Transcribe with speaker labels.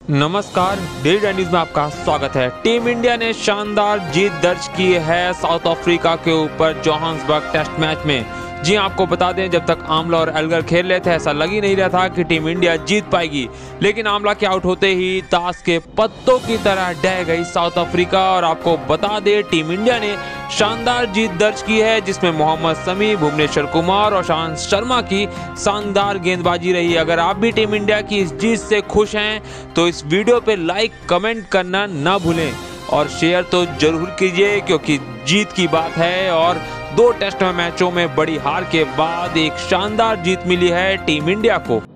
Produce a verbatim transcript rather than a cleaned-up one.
Speaker 1: नमस्कार, daily news में आपका स्वागत है। टीम इंडिया ने शानदार जीत दर्ज की है साउथ अफ्रीका के ऊपर जोहान्सबर्ग टेस्ट मैच में। जी आपको बता दें, जब तक आमला और एल्गर खेल रहे थे ऐसा लग ही नहीं रहा था कि टीम इंडिया जीत पाएगी, लेकिन आमला के आउट होते ही ताश के पत्तों की तरह ढह गई साउथ अफ्रीका। और आपको बता दें, टीम इंडिया ने शानदार जीत दर्ज की है, जिसमें मोहम्मद शमी, भुवनेश्वर कुमार और शांत शर्मा की शानदार गेंदबाजी रही। अगर आप भी टीम इंडिया की इस जीत से खुश हैं तो इस वीडियो पे लाइक कमेंट करना ना भूलें और शेयर तो जरूर कीजिए, क्योंकि जीत की बात है और दो टेस्ट मैचों में बड़ी हार के बाद एक शानदार जीत मिली है टीम इंडिया को।